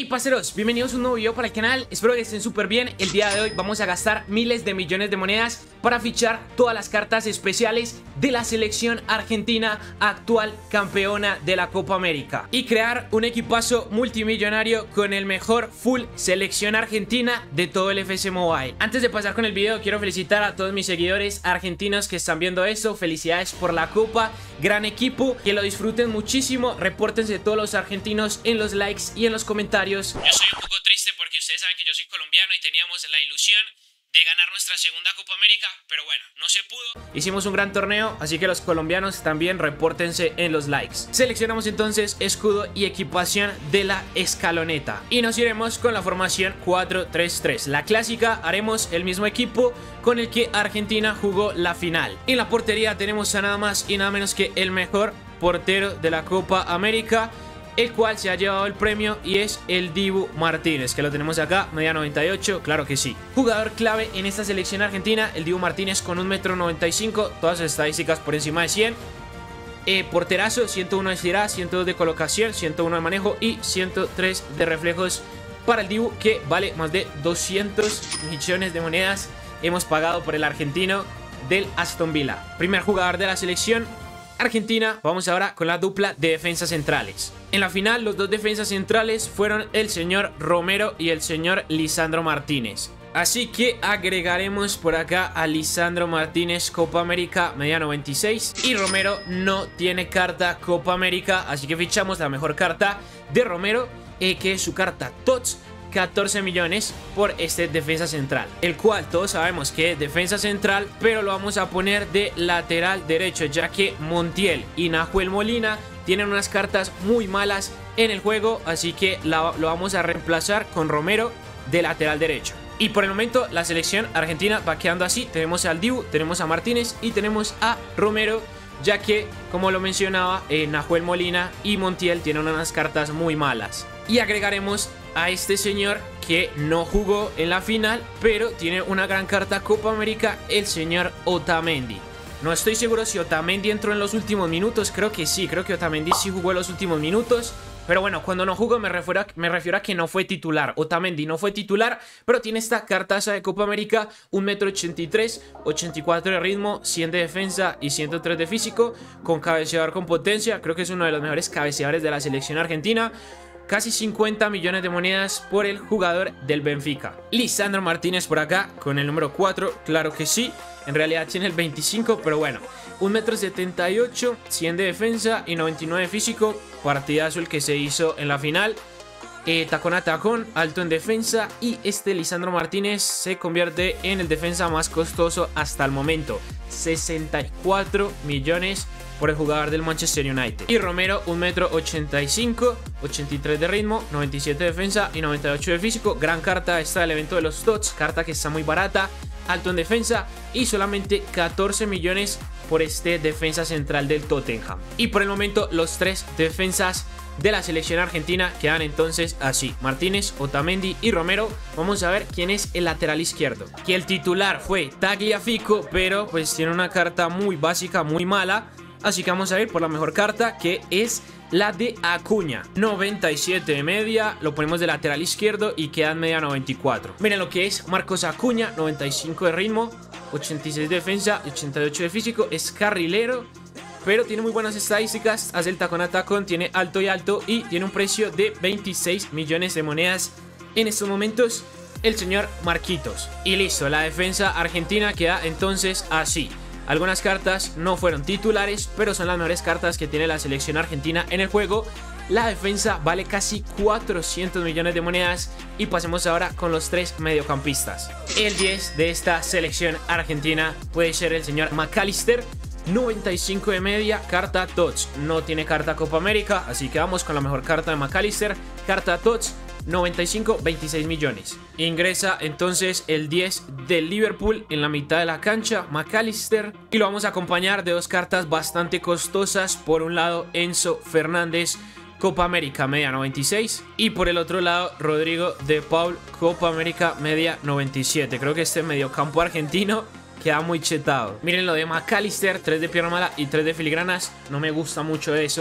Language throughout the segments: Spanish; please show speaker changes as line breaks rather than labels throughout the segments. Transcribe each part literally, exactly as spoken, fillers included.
parceros, bienvenidos a un nuevo video para el canal. Espero que estén súper bien. El día de hoy vamos a gastar miles de millones de monedas para fichar todas las cartas especiales de la selección argentina, actual campeona de la Copa América, y crear un equipazo multimillonario con el mejor full selección argentina de todo el F C Mobile. Antes de pasar con el video, quiero felicitar a todos mis seguidores argentinos que están viendo esto. Felicidades por la Copa, gran equipo, que lo disfruten muchísimo. Repórtense todos los argentinos en los likes y en los comentarios. Yo soy un poco triste porque ustedes saben que yo soy colombiano y teníamos la ilusión de ganar nuestra segunda Copa América, pero bueno, no se pudo. Hicimos un gran torneo, así que los colombianos también repórtense en los likes. Seleccionamos entonces escudo y equipación de la escaloneta y nos iremos con la formación cuatro tres tres. La clásica, haremos el mismo equipo con el que Argentina jugó la final. En la portería tenemos a nada más y nada menos que el mejor portero de la Copa América, el cual se ha llevado el premio, y es el Dibu Martínez, que lo tenemos acá, media noventa y ocho, claro que sí. Jugador clave en esta selección argentina, el Dibu Martínez, con un metro noventa y cinco, todas sus estadísticas por encima de cien. Eh, porterazo, ciento uno de estirada, ciento dos de colocación, ciento uno de manejo y ciento tres de reflejos para el Dibu, que vale más de doscientos millones de monedas. Hemos pagado por el argentino del Aston Villa. Primer jugador de la selección argentina. Vamos ahora con la dupla de defensas centrales. En la final, los dos defensas centrales fueron el señor Romero y el señor Lisandro Martínez. Así que agregaremos por acá a Lisandro Martínez, Copa América, media noventa y seis. Y Romero no tiene carta Copa América, así que fichamos la mejor carta de Romero, eh, que es su carta T O T S. catorce millones por este defensa central, el cual todos sabemos que es defensa central, pero lo vamos a poner de lateral derecho, ya que Montiel y Nahuel Molina tienen unas cartas muy malas en el juego, así que la, lo vamos a reemplazar con Romero de lateral derecho. Y por el momento la selección argentina va quedando así. Tenemos al Dibu, tenemos a Martínez y tenemos a Romero, ya que, como lo mencionaba, eh, Nahuel Molina y Montiel tienen unas cartas muy malas. Y agregaremos a este señor que no jugó en la final, pero tiene una gran carta Copa América, el señor Otamendi. No estoy seguro si Otamendi entró en los últimos minutos, creo que sí, creo que Otamendi sí jugó en los últimos minutos. Pero bueno, cuando no jugó me refiero, a, me refiero a que no fue titular. Otamendi no fue titular, pero tiene esta cartaza de Copa América, un metro ochenta y tres, ochenta y cuatro de ritmo, cien de defensa y ciento tres de físico, con cabeceador con potencia. Creo que es uno de los mejores cabeceadores de la selección argentina. Casi cincuenta millones de monedas por el jugador del Benfica. Lisandro Martínez por acá con el número cuatro, claro que sí. En realidad tiene el veinticinco, pero bueno. un metro setenta y ocho, cien de defensa y noventa y nueve de físico. Partidazo el que se hizo en la final. Eh, tacón a tacón, alto en defensa. Y este Lisandro Martínez se convierte en el defensa más costoso hasta el momento. sesenta y cuatro millones por el jugador del Manchester United. Y Romero, un metro ochenta y cinco, ochenta y tres de ritmo, noventa y siete de defensa y noventa y ocho de físico. Gran carta esta del evento de los T O T S, carta que está muy barata, alto en defensa, y solamente catorce millones por este defensa central del Tottenham. Y por el momento los tres defensas de la selección argentina quedan entonces así: Martínez, Otamendi y Romero. Vamos a ver quién es el lateral izquierdo, que el titular fue Tagliafico, pero pues tiene una carta muy básica, muy mala. Así que vamos a ir por la mejor carta, que es la de Acuña. noventa y siete de media, lo ponemos de lateral izquierdo y queda en media noventa y cuatro. Miren lo que es Marcos Acuña, noventa y cinco de ritmo, ochenta y seis de defensa y ochenta y ocho de físico. Es carrilero, pero tiene muy buenas estadísticas. Hace el tacón a tacón, tiene alto y alto y tiene un precio de veintiséis millones de monedas en estos momentos, el señor Marquitos. Y listo, la defensa argentina queda entonces así. Algunas cartas no fueron titulares, pero son las mejores cartas que tiene la selección argentina en el juego. La defensa vale casi cuatrocientos millones de monedas. Y pasemos ahora con los tres mediocampistas. El diez de esta selección argentina puede ser el señor McAllister, noventa y cinco de media, carta T O T S. No tiene carta Copa América, así que vamos con la mejor carta de McAllister, carta T O T S. noventa y cinco, veintiséis millones. Ingresa entonces el diez del Liverpool en la mitad de la cancha, McAllister, y lo vamos a acompañar de dos cartas bastante costosas. Por un lado, Enzo Fernández, Copa América, media noventa y seis, y por el otro lado, Rodrigo de Paul, Copa América, media noventa y siete. Creo que este mediocampo argentino queda muy chetado. Miren lo de McAllister, tres de pierna mala y tres de filigranas. No me gusta mucho eso.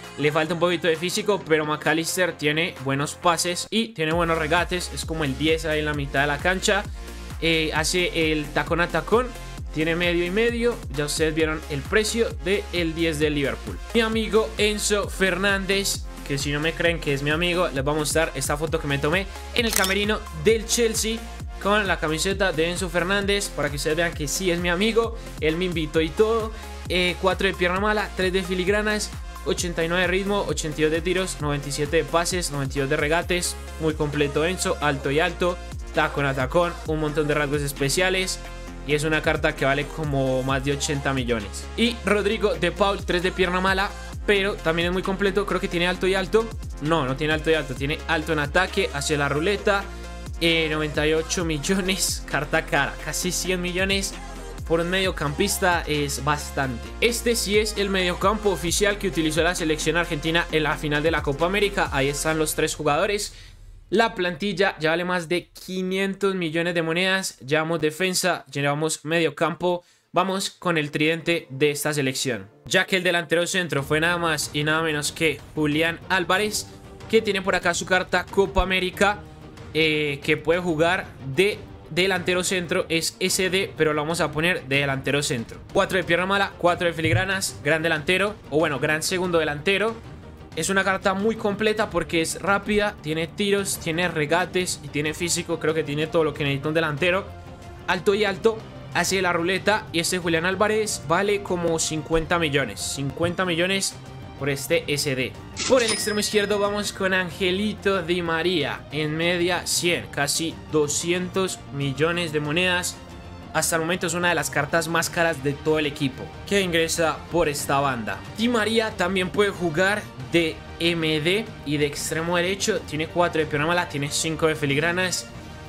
Le falta un poquito de físico, pero McAllister tiene buenos pases y tiene buenos regates. Es como el diez ahí en la mitad de la cancha. Eh, hace el tacón a tacón. Tiene medio y medio. Ya ustedes vieron el precio del diez del Liverpool. Mi amigo Enzo Fernández, que si no me creen que es mi amigo, les voy a mostrar esta foto que me tomé en el camerino del Chelsea con la camiseta de Enzo Fernández, para que ustedes vean que sí es mi amigo. Él me invitó y todo. eh, cuatro de pierna mala, tres de filigranas, ochenta y nueve de ritmo, ochenta y dos de tiros, noventa y siete de pases, noventa y dos de regates. Muy completo Enzo, alto y alto, tacón a tacón, un montón de rasgos especiales. Y es una carta que vale como más de ochenta millones. Y Rodrigo de Paul, tres de pierna mala, pero también es muy completo. Creo que tiene alto y alto. No, no tiene alto y alto. Tiene alto en ataque, hacia la ruleta. Eh, noventa y ocho millones. Carta cara, casi cien millones. Por un mediocampista es bastante. Este sí es el mediocampo oficial que utilizó la selección argentina en la final de la Copa América. Ahí están los tres jugadores. La plantilla ya vale más de quinientos millones de monedas. Llevamos defensa, llevamos medio campo. Vamos con el tridente de esta selección. Ya que el delantero centro fue nada más y nada menos que Julián Álvarez, que tiene por acá su carta Copa América, eh, que puede jugar de delantero centro. Es S D, pero lo vamos a poner de delantero centro. cuatro de pierna mala, cuatro de filigranas, gran delantero, o bueno, gran segundo delantero. Es una carta muy completa porque es rápida, tiene tiros, tiene regates y tiene físico. Creo que tiene todo lo que necesita un delantero. Alto y alto, hace la ruleta. Y este Julián Álvarez vale como cincuenta millones. cincuenta millones por este S D. Por el extremo izquierdo vamos con Angelito Di María. En media cien, casi doscientos millones de monedas. Hasta el momento es una de las cartas más caras de todo el equipo que ingresa por esta banda. Di María también puede jugar de M D y de extremo derecho. Tiene cuatro de pierna mala, tiene cinco de filigranas.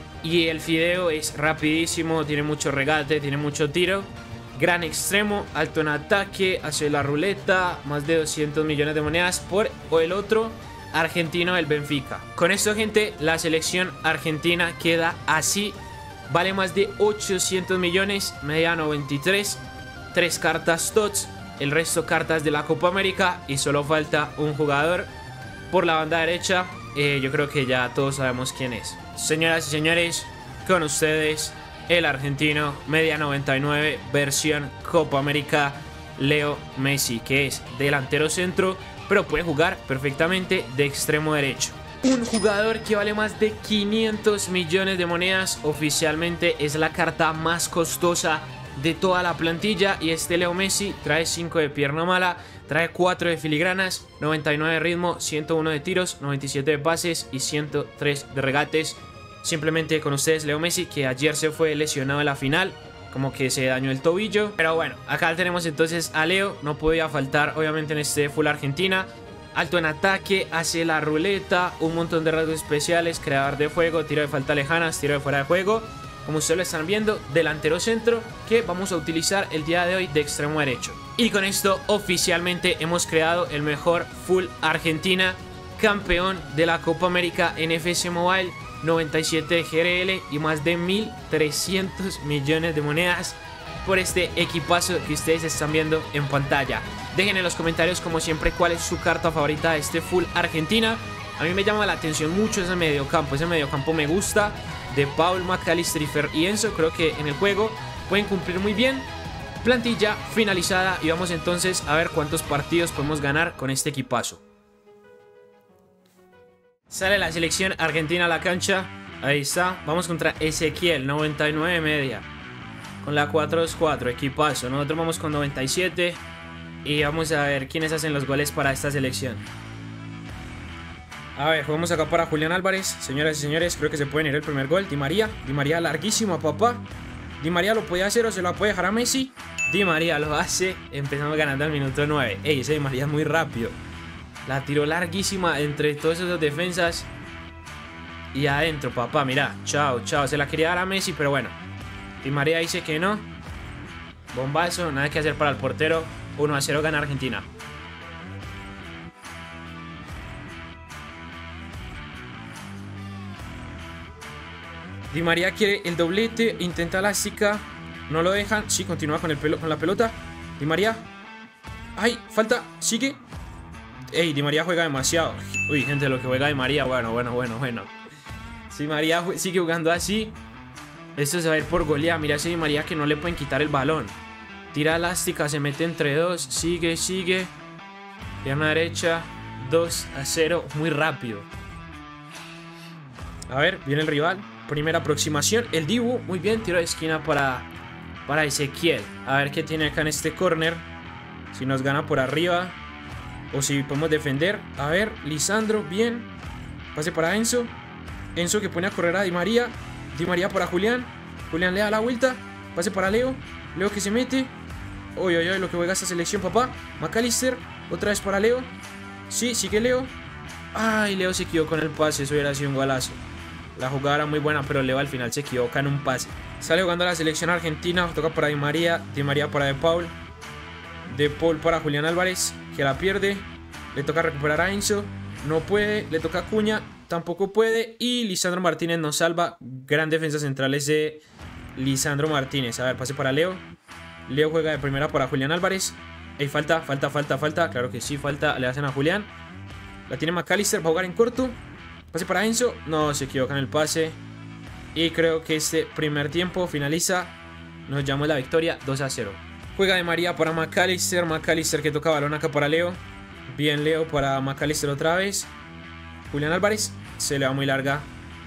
Y el fideo es rapidísimo, tiene mucho regate, tiene mucho tiro. Gran extremo, alto en ataque, hace la ruleta, más de doscientos millones de monedas por o el otro argentino del Benfica. Con esto, gente, la selección argentina queda así. Vale más de ochocientos millones, media noventa y tres, tres cartas T O T S, el resto cartas de la Copa América y solo falta un jugador por la banda derecha. Eh, yo creo que ya todos sabemos quién es. Señoras y señores, con ustedes el argentino, media noventa y nueve, versión Copa América, Leo Messi, que es delantero centro, pero puede jugar perfectamente de extremo derecho. Un jugador que vale más de quinientos millones de monedas. Oficialmente es la carta más costosa de toda la plantilla. Y este Leo Messi trae cinco de pierna mala, trae cuatro de filigranas, noventa y nueve de ritmo, ciento uno de tiros, noventa y siete de pases y ciento tres de regates. Simplemente con ustedes Leo Messi, que ayer se fue lesionado en la final, como que se dañó el tobillo. Pero bueno, acá tenemos entonces a Leo. No podía faltar obviamente en este full Argentina. Alto en ataque, hace la ruleta, un montón de rasgos especiales, creador de fuego, tiro de falta lejanas, tiro de fuera de juego. Como ustedes lo están viendo, delantero centro, que vamos a utilizar el día de hoy de extremo derecho. Y con esto oficialmente hemos creado el mejor full Argentina, campeón de la Copa América en F C Mobile, noventa y siete de G R L y más de mil trescientos millones de monedas por este equipazo que ustedes están viendo en pantalla. Dejen en los comentarios como siempre cuál es su carta favorita de este full Argentina. A mí me llama la atención mucho ese mediocampo, ese mediocampo me gusta, de Paul, McAllister y Enzo. Creo que en el juego pueden cumplir muy bien. Plantilla finalizada y vamos entonces a ver cuántos partidos podemos ganar con este equipazo. Sale la selección argentina a la cancha, ahí está, vamos contra Ezequiel, noventa y nueve media, con la cuatro dos cuatro, equipazo. Nosotros vamos con noventa y siete y vamos a ver quiénes hacen los goles para esta selección. A ver, jugamos acá para Julián Álvarez. Señoras y señores, creo que se puede ir el primer gol. Di María, Di María larguísimo a papá. Di María lo puede hacer o se lo puede dejar a Messi. Di María lo hace, empezamos ganando al minuto nueve. Ey, ese Di María es muy rápido. La tiró larguísima entre todas esas defensas. Y adentro, papá, mira, chao, chao. Se la quería dar a Messi, pero bueno, Di María dice que no. Bombazo, nada que hacer para el portero. uno a cero gana Argentina. Di María quiere el doblete, intenta la estica, no lo dejan. Sí, continúa con, el pelo, con la pelota. Di María. Ay, falta, sigue. Ey, Di María juega demasiado. Uy, gente, lo que juega Di María, bueno, bueno, bueno, bueno. Si María sigue jugando así, esto se va a ir por goleada. Mira ese Di María que no le pueden quitar el balón. Tira elástica, se mete entre dos. Sigue, sigue. Pierna derecha. dos a cero. Muy rápido. A ver, viene el rival. Primera aproximación. El Dibu. Muy bien. Tiro de esquina para, para Ezequiel. A ver qué tiene acá en este corner. Si nos gana por arriba. O si podemos defender. A ver, Lisandro. Bien. Pase para Enzo. Enzo que pone a correr a Di María. Di María para Julián. Julián le da la vuelta. Pase para Leo. Leo que se mete. Uy, uy, uy, lo que juega esta selección, papá. McAllister. Otra vez para Leo. Sí, sigue Leo. Ay, Leo se equivocó en el pase. Eso hubiera sido un golazo. La jugada era muy buena, pero Leo al final se equivoca en un pase. Sale jugando la selección argentina. Toca para Di María. Di María para De Paul. De Paul para Julián Álvarez, que la pierde. Le toca recuperar a Enzo. No puede. Le toca a Acuña. Tampoco puede. Y Lisandro Martínez nos salva. Gran defensa central es de Lisandro Martínez. A ver, pase para Leo. Leo juega de primera para Julián Álvarez. Ey, falta, falta, falta, falta. Claro que sí, falta. Le hacen a Julián. La tiene McAllister. Va a jugar en corto. Pase para Enzo. No, se equivoca en el pase. Y creo que este primer tiempo finaliza. Nos llevamos la victoria dos a cero. Juega de María para McAllister. McAllister que toca balón acá para Leo. Bien Leo para McAllister otra vez. Julián Álvarez. Se le va muy larga.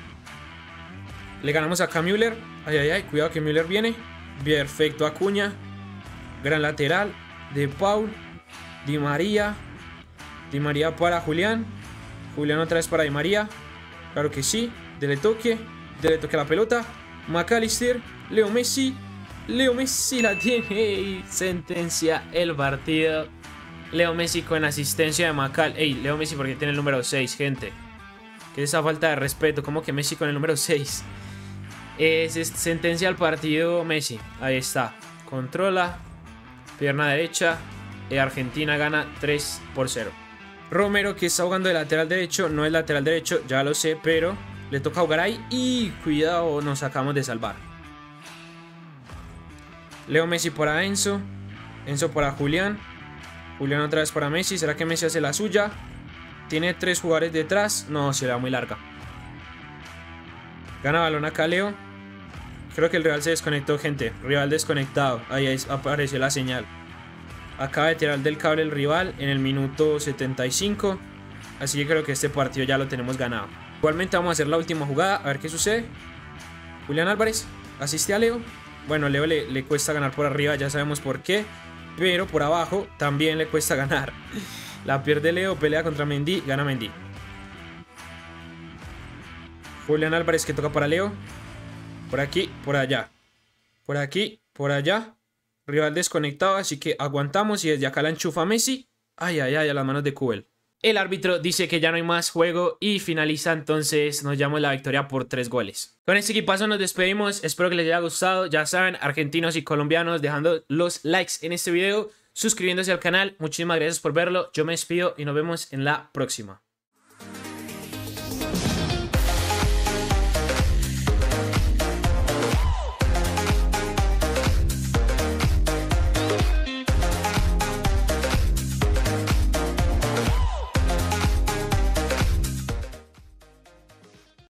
Le ganamos acá a Müller. Ay, ay, ay. Cuidado que Müller viene. Perfecto Acuña. Gran lateral. De Paul. Di María. Di María para Julián. Julián otra vez para Di María. Claro que sí. Dele toque. Dele toque a la pelota. McAllister. Leo Messi. Leo Messi la tiene. Y sentencia el partido. Leo Messi con asistencia de Macal. Ey, Leo Messi porque tiene el número seis, gente. Que es esa falta de respeto. ¿Cómo que Messi con el número seis? Es, es sentencia al partido Messi. Ahí está. Controla. Pierna derecha. Y Argentina gana tres por cero. Romero que está jugando de lateral derecho. No es lateral derecho, ya lo sé, pero le toca jugar ahí. Y cuidado, nos acabamos de salvar. Leo Messi para Enzo. Enzo para Julián. Julián otra vez para Messi. ¿Será que Messi hace la suya? Tiene tres jugadores detrás. No, se le da muy larga. Gana balón acá Leo. Creo que el rival se desconectó, gente. Rival desconectado. Ahí apareció la señal. Acaba de tirar del cable el rival en el minuto setenta y cinco. Así que creo que este partido ya lo tenemos ganado. Igualmente vamos a hacer la última jugada. A ver qué sucede. Julián Álvarez asiste a Leo. Bueno, Leo le, le cuesta ganar por arriba. Ya sabemos por qué. Pero por abajo también le cuesta ganar. La pierde Leo. Pelea contra Mendy. Gana Mendy. Julián Álvarez que toca para Leo. Por aquí, por allá. Por aquí, por allá. Rival desconectado, así que aguantamos y desde acá la enchufa Messi. Ay, ay, ay, a las manos de Kubel. El árbitro dice que ya no hay más juego y finaliza, entonces nos llevamos la victoria por tres goles. Con este equipazo nos despedimos, espero que les haya gustado. Ya saben, argentinos y colombianos, dejando los likes en este video, suscribiéndose al canal. Muchísimas gracias por verlo, yo me despido y nos vemos en la próxima.